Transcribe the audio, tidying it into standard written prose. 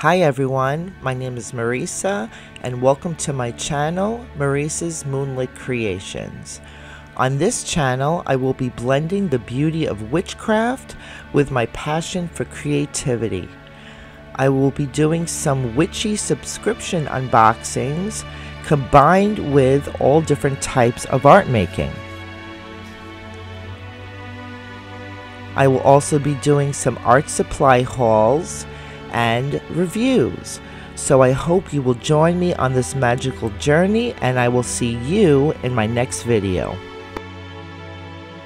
Hi everyone, my name is Marisa and welcome to my channel, Marisa's Moonlit Creations. On this channel, I will be blending the beauty of witchcraft with my passion for creativity. I will be doing some witchy subscription unboxings combined with all different types of art making. I will also be doing some art supply hauls and reviews. So I hope you will join me on this magical journey, and I will see you in my next video.